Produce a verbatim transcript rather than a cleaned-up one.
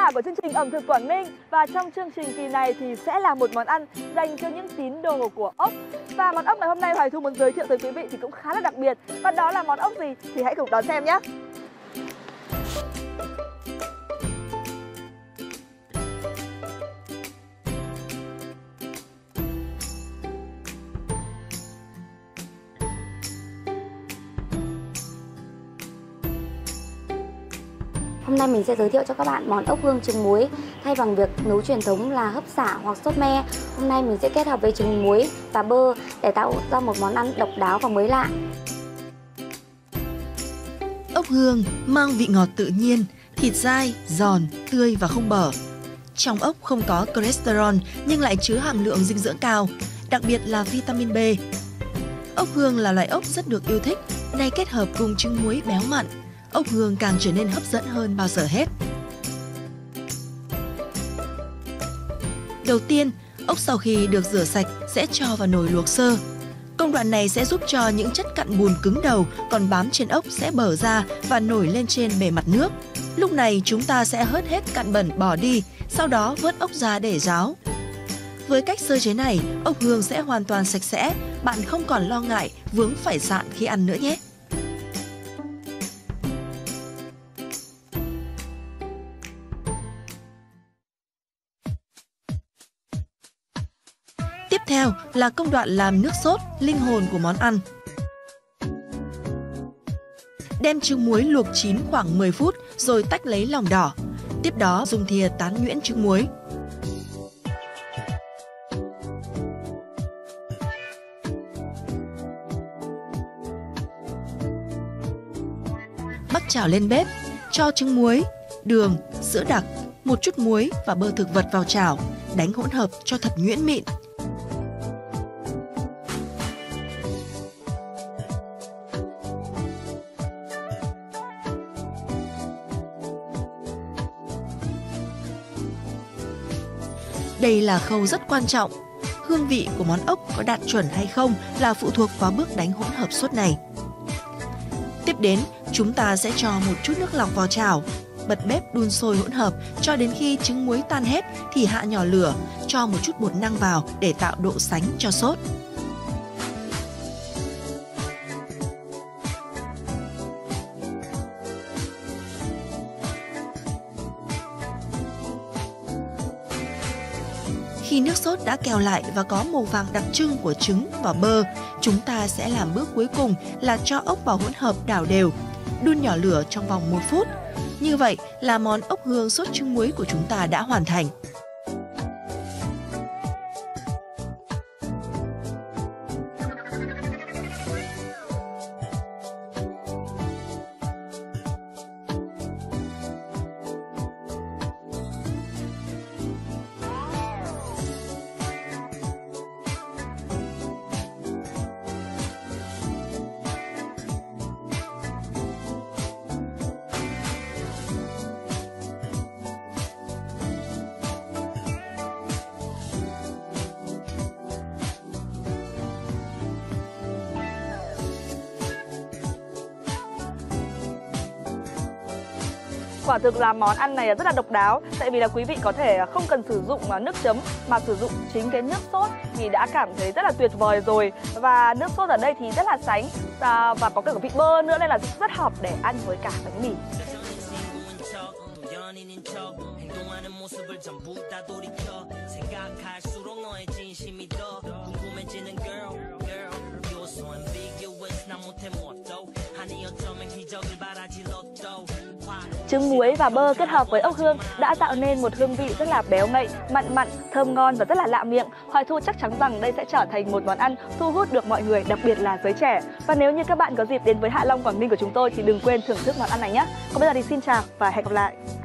giả của chương trình ẩm thực Quảng Ninh. Và trong chương trình kỳ này thì sẽ là một món ăn dành cho những tín đồ của ốc. Và món ốc ngày hôm nay Hoài Thu muốn giới thiệu tới quý vị thì cũng khá là đặc biệt. Và đó là món ốc gì thì hãy cùng đón xem nhé. Hôm nay mình sẽ giới thiệu cho các bạn món ốc hương trứng muối. Thay bằng việc nấu truyền thống là hấp xả hoặc sốt me, hôm nay mình sẽ kết hợp với trứng muối và bơ để tạo ra một món ăn độc đáo và mới lạ. Ốc hương mang vị ngọt tự nhiên, thịt dai, giòn, tươi và không bở. Trong ốc không có cholesterol nhưng lại chứa hàm lượng dinh dưỡng cao, đặc biệt là vitamin B. Ốc hương là loại ốc rất được yêu thích, nay kết hợp cùng trứng muối béo mặn, ốc hương càng trở nên hấp dẫn hơn bao giờ hết. Đầu tiên, ốc sau khi được rửa sạch sẽ cho vào nồi luộc sơ. Công đoạn này sẽ giúp cho những chất cặn bùn cứng đầu còn bám trên ốc sẽ bở ra và nổi lên trên bề mặt nước. Lúc này chúng ta sẽ hớt hết cặn bẩn bỏ đi, sau đó vớt ốc ra để ráo. Với cách sơ chế này, ốc hương sẽ hoàn toàn sạch sẽ, bạn không còn lo ngại vướng phải sạn khi ăn nữa nhé. Tiếp theo là công đoạn làm nước sốt, linh hồn của món ăn. Đem trứng muối luộc chín khoảng mười phút rồi tách lấy lòng đỏ. Tiếp đó dùng thìa tán nhuyễn trứng muối. Bắc chảo lên bếp, cho trứng muối, đường, sữa đặc, một chút muối và bơ thực vật vào chảo, đánh hỗn hợp cho thật nhuyễn mịn. Đây là khâu rất quan trọng. Hương vị của món ốc có đạt chuẩn hay không là phụ thuộc vào bước đánh hỗn hợp sốt này. Tiếp đến, chúng ta sẽ cho một chút nước lọc vào chảo, bật bếp đun sôi hỗn hợp cho đến khi trứng muối tan hết thì hạ nhỏ lửa, cho một chút bột năng vào để tạo độ sánh cho sốt. Khi nước sốt đã kèo lại và có màu vàng đặc trưng của trứng và bơ, chúng ta sẽ làm bước cuối cùng là cho ốc vào hỗn hợp đảo đều, đun nhỏ lửa trong vòng một phút. Như vậy là món ốc hương sốt trứng muối của chúng ta đã hoàn thành. Quả thực là món ăn này rất là độc đáo, tại vì là quý vị có thể không cần sử dụng nước chấm mà sử dụng chính cái nước sốt thì đã cảm thấy rất là tuyệt vời rồi. Và nước sốt ở đây thì rất là sánh và, và có cả vị bơ nữa nên là rất hợp để ăn với cả bánh mì. Trứng muối và bơ kết hợp với ốc hương đã tạo nên một hương vị rất là béo ngậy, mặn mặn, thơm ngon và rất là lạ miệng. Hoài Thu chắc chắn rằng đây sẽ trở thành một món ăn thu hút được mọi người, đặc biệt là giới trẻ. Và nếu như các bạn có dịp đến với Hạ Long Quảng Ninh của chúng tôi thì đừng quên thưởng thức món ăn này nhé. Còn bây giờ thì xin chào và hẹn gặp lại.